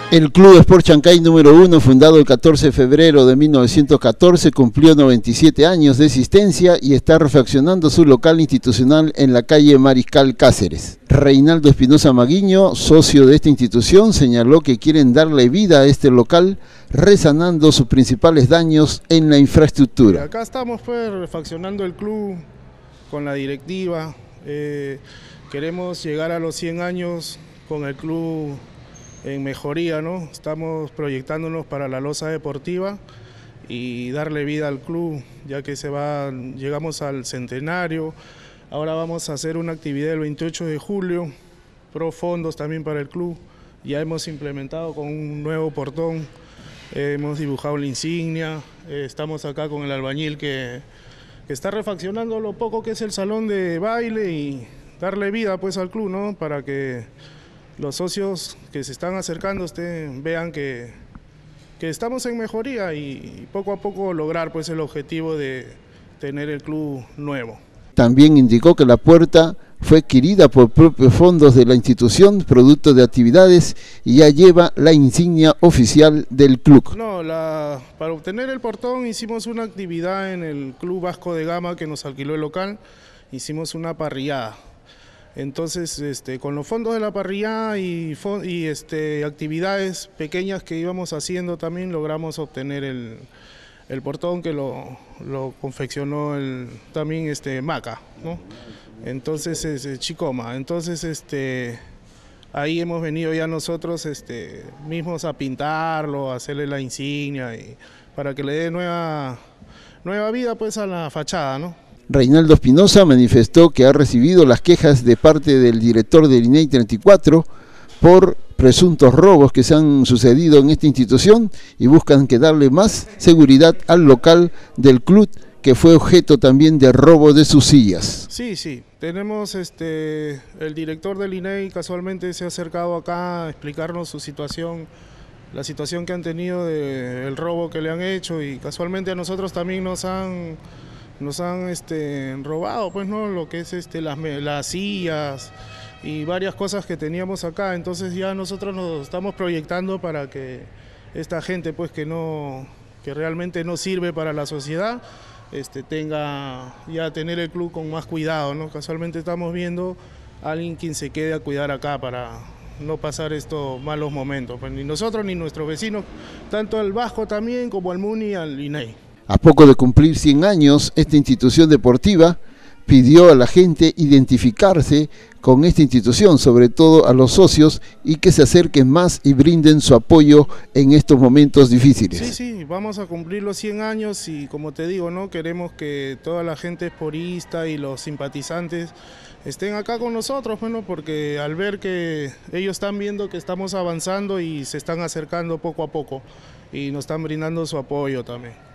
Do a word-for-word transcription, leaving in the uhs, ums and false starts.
El Club Sport Chancay número uno, fundado el catorce de febrero de mil novecientos catorce, cumplió noventa y siete años de existencia y está refaccionando su local institucional en la calle Mariscal Cáceres. Reinaldo Espinosa Maguiño, socio de esta institución, señaló que quieren darle vida a este local, resanando sus principales daños en la infraestructura. Acá estamos pues refaccionando el club con la directiva. Eh, queremos llegar a los cien años con el club en mejoría, ¿no? Estamos proyectándonos para la losa deportiva y darle vida al club, ya que se va, llegamos al centenario. Ahora vamos a hacer una actividad el veintiocho de julio, pro fondos también para el club. Ya hemos implementado con un nuevo portón, eh, hemos dibujado la insignia, eh, estamos acá con el albañil que, que está refaccionando lo poco que es el salón de baile y darle vida pues al club, ¿no? Para que los socios que se están acercando estén, vean que, que estamos en mejoría y poco a poco lograr pues el objetivo de tener el club nuevo. También indicó que la puerta fue adquirida por propios fondos de la institución, producto de actividades, y ya lleva la insignia oficial del club. No, la, para obtener el portón hicimos una actividad en el Club Vasco de Gama que nos alquiló el local, hicimos una parrillada. Entonces, este, con los fondos de la parrilla y, y este, actividades pequeñas que íbamos haciendo también logramos obtener el, el portón que lo, lo confeccionó el, también este, Maca, ¿no? Entonces, es, Chicoma. Entonces, este, ahí hemos venido ya nosotros este, mismos a pintarlo, a hacerle la insignia y para que le dé nueva, nueva vida pues, a la fachada, ¿no? Reinaldo Espinosa manifestó que ha recibido las quejas de parte del director del I N E I treinta y cuatro por presuntos robos que se han sucedido en esta institución y buscan que darle más seguridad al local del club, que fue objeto también de robo de sus sillas. Sí, sí, tenemos este, el director del I N E I casualmente se ha acercado acá a explicarnos su situación, la situación que han tenido del robo que le han hecho, y casualmente a nosotros también nos han... Nos han este, robado, pues, ¿no? Lo que es este, las, las sillas y varias cosas que teníamos acá. Entonces ya nosotros nos estamos proyectando para que esta gente, pues, que no, que realmente no sirve para la sociedad, este, tenga ya tener el club con más cuidado, ¿no? Casualmente estamos viendo a alguien quien se quede a cuidar acá para no pasar estos malos momentos, pues, ni nosotros ni nuestros vecinos, tanto al Vasco también como al Muni y al I N E I. A poco de cumplir cien años, esta institución deportiva pidió a la gente identificarse con esta institución, sobre todo a los socios, y que se acerquen más y brinden su apoyo en estos momentos difíciles. Sí, sí, vamos a cumplir los cien años y como te digo, ¿no? Queremos que toda la gente esporista y los simpatizantes estén acá con nosotros, bueno, porque al ver que ellos están viendo que estamos avanzando y se están acercando poco a poco y nos están brindando su apoyo también.